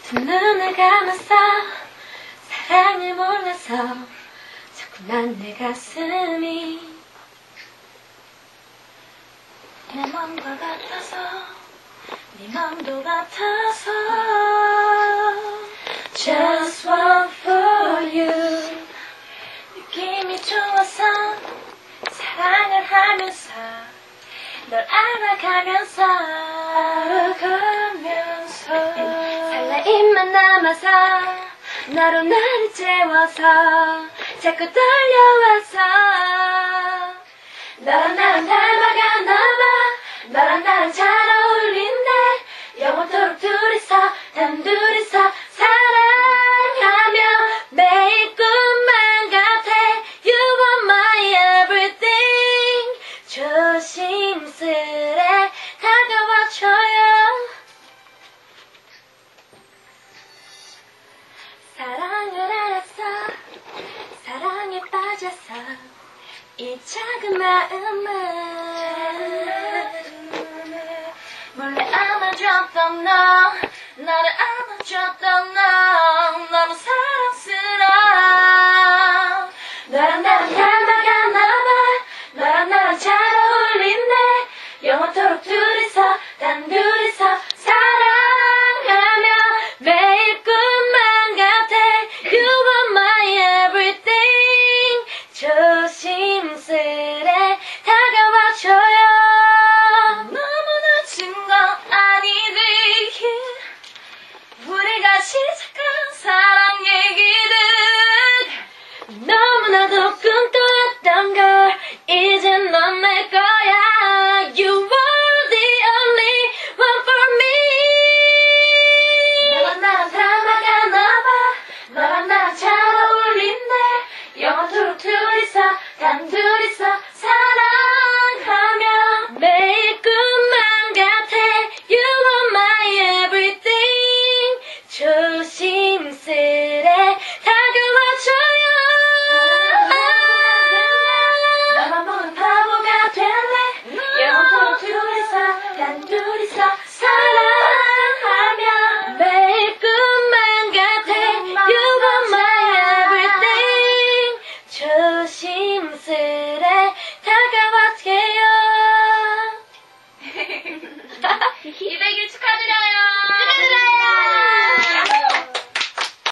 두 눈을 감았어. 사랑을 몰라서 자꾸만 내 가슴이 내 맘과 같아서 네 맘도 같아서 Just one for you. 느낌이 좋아서 사랑을 하면서 널 알아가면서 설레임만 남아서 나로 나를 채워서 자꾸 떨려와서 너랑 나랑 닮아가나봐. 너랑 나랑 잘 어울린대. 영원토록 둘이서 단둘이서 사랑하며 매일 꿈만 같아. You are my everything. 조심스레 다가와줘요. 사랑을 알았어. 사랑에 빠졌어. 이 작은 마음을 몰래 안아줬던 너, 나를 안아줬던 너, 너무 사랑